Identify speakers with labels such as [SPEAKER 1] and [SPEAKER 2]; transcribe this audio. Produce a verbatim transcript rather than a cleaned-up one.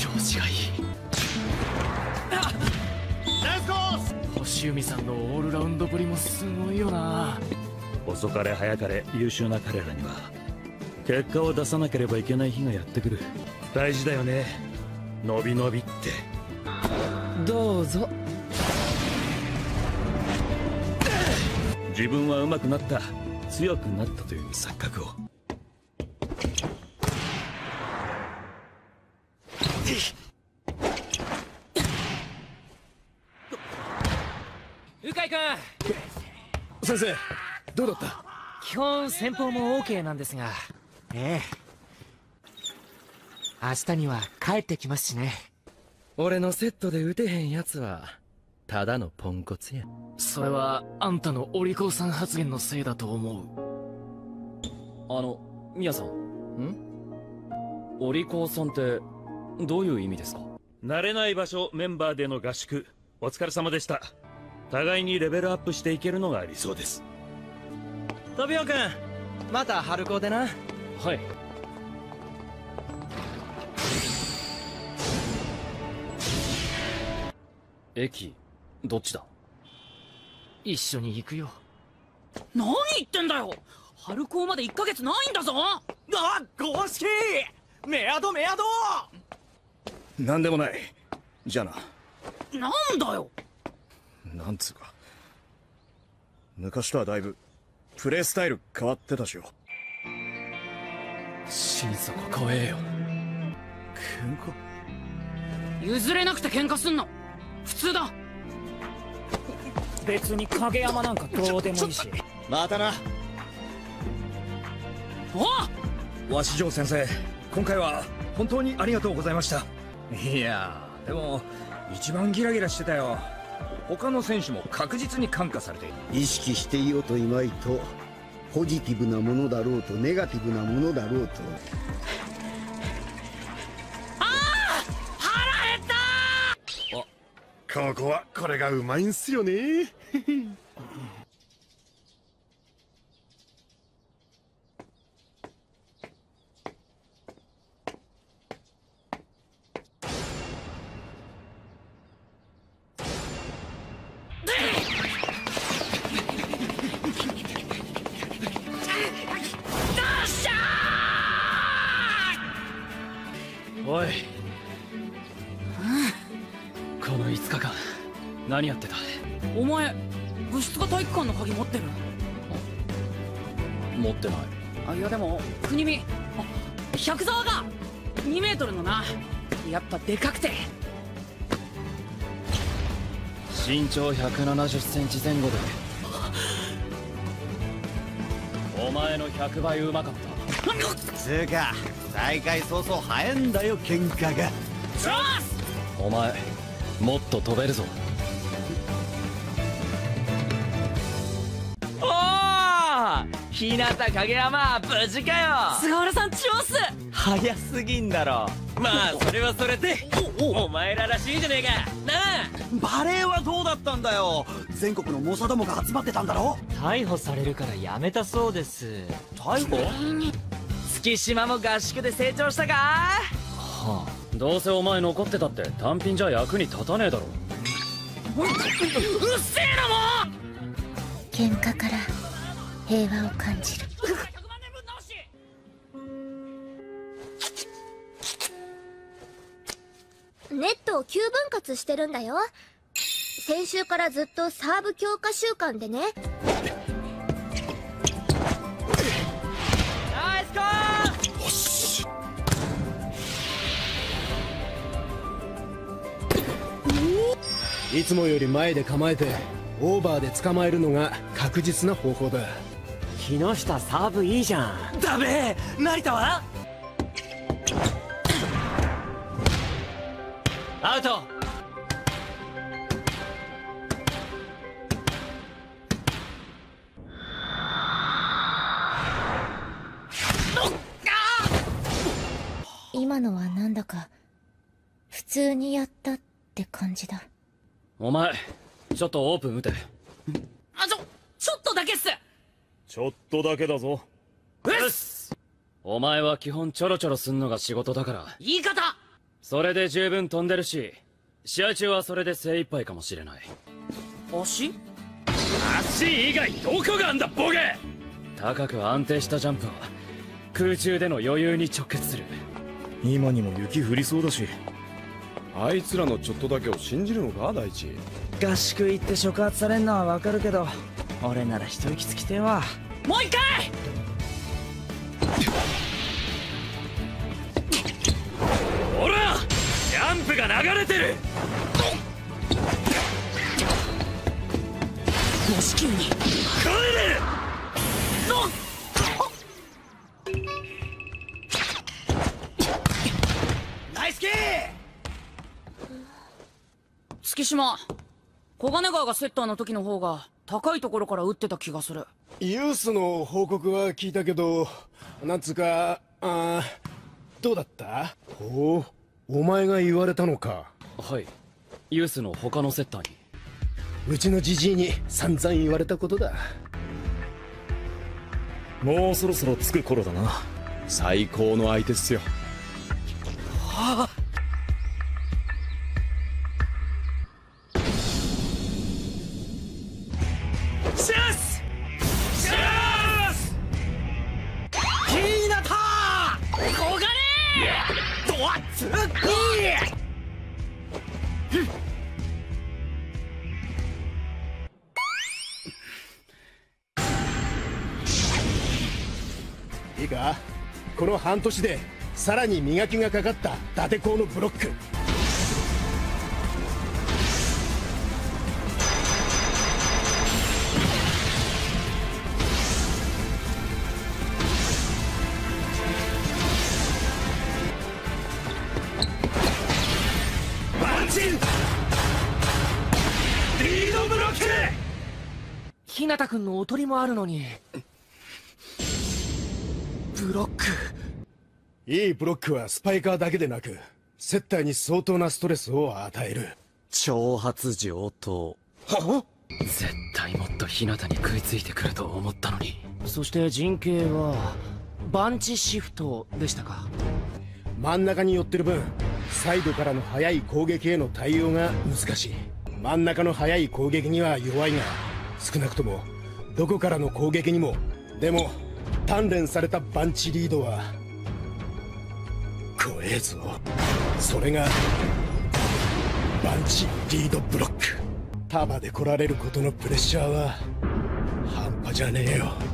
[SPEAKER 1] 調子がいい。星海さんのオールラウンドぶりもすごいよな。
[SPEAKER 2] 遅かれ早かれ優秀な彼らには結果を出さなければいけない日がやってくる。大事だよね、伸び伸びって。
[SPEAKER 1] どうぞ。
[SPEAKER 2] 自分は上手くなった、強くなったという錯覚を。
[SPEAKER 1] 鵜飼君。
[SPEAKER 3] 先生、どうだった？
[SPEAKER 1] 基本先方も OK なんですが。ええ、明日には帰ってきますしね。
[SPEAKER 3] 俺のセットで撃てへんやつはただのポンコツや。
[SPEAKER 1] それはあんたのお利口さん発言のせいだと思う。
[SPEAKER 4] あの、ミヤさん。ん？お利口さんってどういう意味ですか？
[SPEAKER 2] 慣れない場所メンバーでの合宿、お疲れ様でした。互いにレベルアップしていけるのが理想です。
[SPEAKER 3] トビオ君、また春高でな。
[SPEAKER 4] はい。駅どっちだ？
[SPEAKER 1] 一緒に行くよ。
[SPEAKER 5] 何言ってんだよ、春高までいっかげつないんだぞ。あ、
[SPEAKER 3] 公式メアドメアド。
[SPEAKER 6] なんでもない。じゃあな。
[SPEAKER 5] なんだよ。
[SPEAKER 6] なんつうか、昔とはだいぶプレースタイル変わってたしよ。
[SPEAKER 1] 心底怖えよ。
[SPEAKER 6] 喧嘩？
[SPEAKER 5] 譲れなくて喧嘩すんの普通だ。
[SPEAKER 7] 別に影山なんかどうでもいいし。
[SPEAKER 6] またな。
[SPEAKER 5] お
[SPEAKER 6] 鷲城先生、今回は本当にありがとうございました。いやー、でも一番ギラギラしてたよ。他の選手も確実に感化されている。
[SPEAKER 8] 意識していようといまいと、ポジティブなものだろうとネガティブなものだろうと。
[SPEAKER 5] ああ、腹減った。
[SPEAKER 9] ここはこれがうまいんすよね。
[SPEAKER 1] おい、このいつかかん何やってた？
[SPEAKER 5] お前部室が体育館の鍵持ってる？
[SPEAKER 4] 持ってない。
[SPEAKER 5] あ、いやでも国見、あ、百沢がにメートルのな。やっぱでかくて。
[SPEAKER 4] 身長ひゃくななじゅっセンチ前後でお前のひゃくばいうまかった。
[SPEAKER 10] つうか大会早々早いんだよ喧嘩が。
[SPEAKER 5] チャンス。
[SPEAKER 4] お前もっと飛べるぞ。
[SPEAKER 7] おー、日向影山無事かよ。
[SPEAKER 5] 菅原さんチャンス。
[SPEAKER 7] 早すぎんだろ。まあそれはそれでお前ららしいじゃねえかなあ。
[SPEAKER 10] バレーはどうだったんだよ。全国の猛者どもが集まってたんだろ。
[SPEAKER 7] 逮捕されるからやめたそうです。
[SPEAKER 10] 逮捕？
[SPEAKER 7] 月島も合宿で成長したか？
[SPEAKER 4] はあ、どうせお前残ってたって単品じゃ役に立たねえだろ。
[SPEAKER 5] うっせえなもう。
[SPEAKER 11] 喧嘩から平和を感じる。
[SPEAKER 12] ネットをきゅうぶん割してるんだよ。先週からずっとサーブ強化週間でね。
[SPEAKER 7] ナイスコール。
[SPEAKER 9] よし。
[SPEAKER 3] いつもより前で構えてオーバーで捕まえるのが確実な方法だ。
[SPEAKER 7] 木下サーブいいじゃん。
[SPEAKER 10] ダメ。成田は
[SPEAKER 7] アウト。
[SPEAKER 11] 今のはなんだか普通にやったって感じだ。
[SPEAKER 4] お前ちょっとオープン打て。
[SPEAKER 5] あ、ちょちょっとだけっす。
[SPEAKER 2] ちょっとだけだぞ。
[SPEAKER 5] うっす。
[SPEAKER 4] お前は基本ちょろちょろすんのが仕事だから。
[SPEAKER 5] 言い方。
[SPEAKER 4] そそれで十分飛んでるし、試合中はそれで精一杯かもしれない。
[SPEAKER 5] 足？
[SPEAKER 4] 足以外どこがあんだボケ！高く安定したジャンプは空中での余裕に直結する。
[SPEAKER 13] 今にも雪降りそうだし、あいつらのちょっとだけを信じるのか大地。
[SPEAKER 14] 合宿行って触発されんのはわかるけど、俺なら一息つきてえわ。
[SPEAKER 5] もう一回。
[SPEAKER 4] ほらジャンプが流れてる。
[SPEAKER 5] もし急に
[SPEAKER 4] 帰れ。
[SPEAKER 10] ナイスキー。
[SPEAKER 5] 月島、小金川がセッターの時の方が高いところから打ってた気がする。
[SPEAKER 3] ユースの報告は聞いたけど、なんつうか、あーどうだった？ほう、お前が言われたのか。
[SPEAKER 4] はい、ユースの他のセッターに。
[SPEAKER 3] うちのジジイに散々言われたことだ。
[SPEAKER 13] もうそろそろ着く頃だな。最高の相手っすよ。
[SPEAKER 5] はあ。
[SPEAKER 10] シャスシャスひなた
[SPEAKER 5] 小金
[SPEAKER 10] ドワッツ
[SPEAKER 3] いいか、この半年でさらに磨きがかかった伊達校のブロック。
[SPEAKER 10] バンチンリードブロック。
[SPEAKER 14] 日向君のおとりもあるのに。ブロック。
[SPEAKER 3] いいブロックはスパイカーだけでなくセッターに相当なストレスを与える。
[SPEAKER 4] 挑発上等。
[SPEAKER 3] は？
[SPEAKER 4] 絶対もっと日向に食いついてくると思ったのに。
[SPEAKER 14] そして陣形はバンチシフトでしたか。
[SPEAKER 3] 真ん中に寄ってる分サイドからの速い攻撃への対応が難しい。真ん中の速い攻撃には弱いが、少なくともどこからの攻撃にも。でも鍛錬されたバンチリードは怖えぞ。それがバンチリードブロック。束で来られることのプレッシャーは半端じゃねえよ。